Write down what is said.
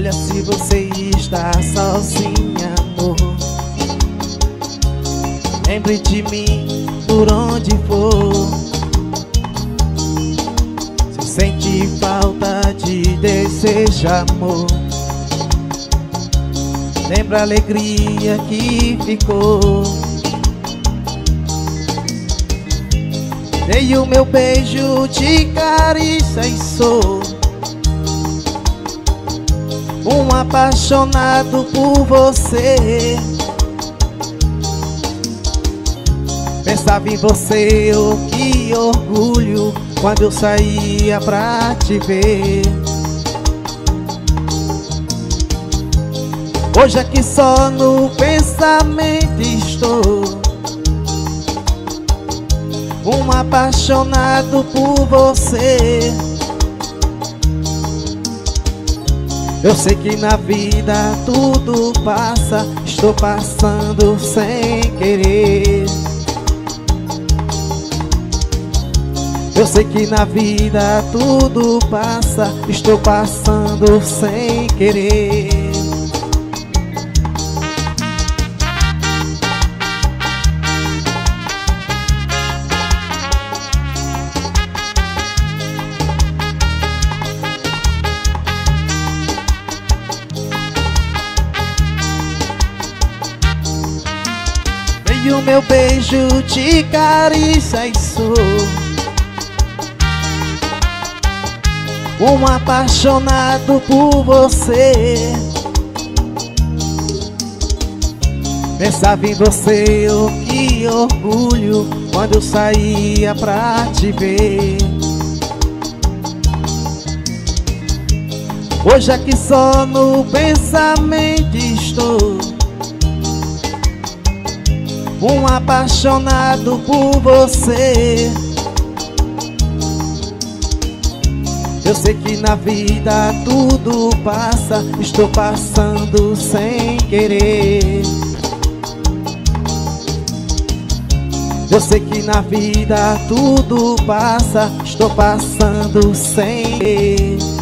Olha, se você está sozinha, amor, lembre de mim por onde for. Se sente falta de desejo, amor, lembra a alegria que ficou. Dei o meu beijo de carícia e sou um apaixonado por você. Pensava em você, oh que orgulho, quando eu saía pra te ver. Hoje aqui só no pensamento estou, um apaixonado por você. Eu sei que na vida tudo passa, estou passando sem querer. Eu sei que na vida tudo passa, estou passando sem querer. E o meu beijo de carícia e sou um apaixonado por você. Pensava em você, oh que orgulho, quando eu saía pra te ver. Hoje aqui só no pensamento estou, um apaixonado por você. Eu sei que na vida tudo passa, estou passando sem querer. Eu sei que na vida tudo passa, estou passando sem querer.